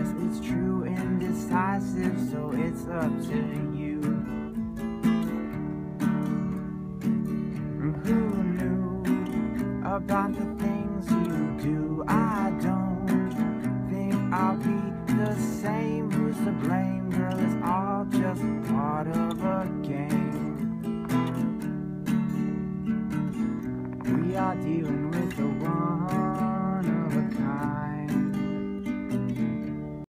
yes, it's true, indecisive, so it's up to you. Who knew about the things you do? I don't think I'll be the same. Who's to blame?